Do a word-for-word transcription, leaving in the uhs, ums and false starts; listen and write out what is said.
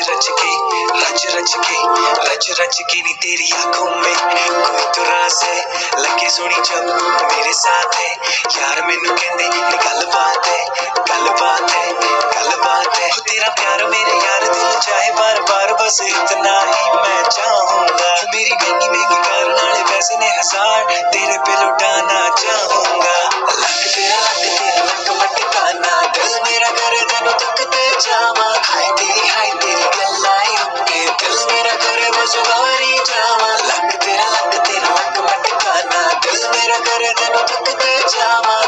रच के रच रच के रच रच के नी तेरी आंखों में कोई तो राज है, लगे सोनी जब मेरे साथ है यार मैनू कहंदे गल बात है गल बात है गल बात है। तेरा प्यार मेरे यार दिल चाहे बार बार, बस इतना ही मैं चाहूंगा। मेरी महंगी महंगी कार नाले पैसे ने हजार, तेरे पे लुटाना चाहूंगा। लक तेरा लक तेरा लक मटकाना, दिल मेरा करे तेनू तकते जावा। हाय तेरी हाय तेरी गल्लाई उके, दिल मेरा करे बस वारी जावा। लक तेरा लक तेरा लक मटकाना, दिल मेरा करे तेनू तकते जावा।